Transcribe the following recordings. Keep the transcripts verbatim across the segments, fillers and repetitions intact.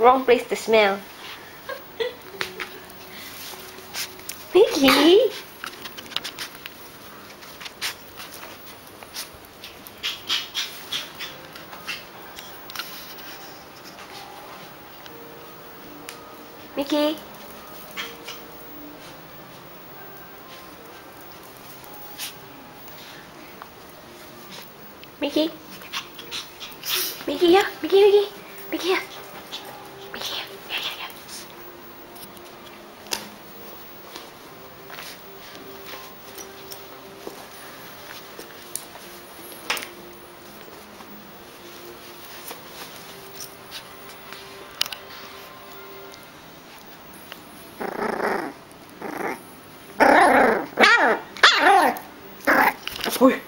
wrong place to smell. Miki! Miki! Miki! Miki, yeah! Miki, Miki! Miki, yeah! Miki, yeah! Yeah, yeah, yeah! Ui.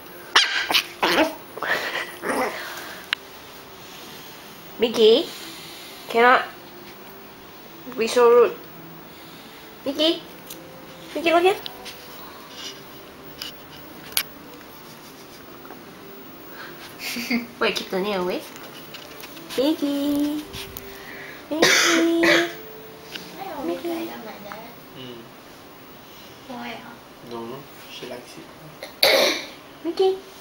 Miki, cannot be so rude. Miki, Miki, look here. Wait, keep the nail away. Miki, Miki. Why always like them like that? Mm. Why? No, she likes it. Miki.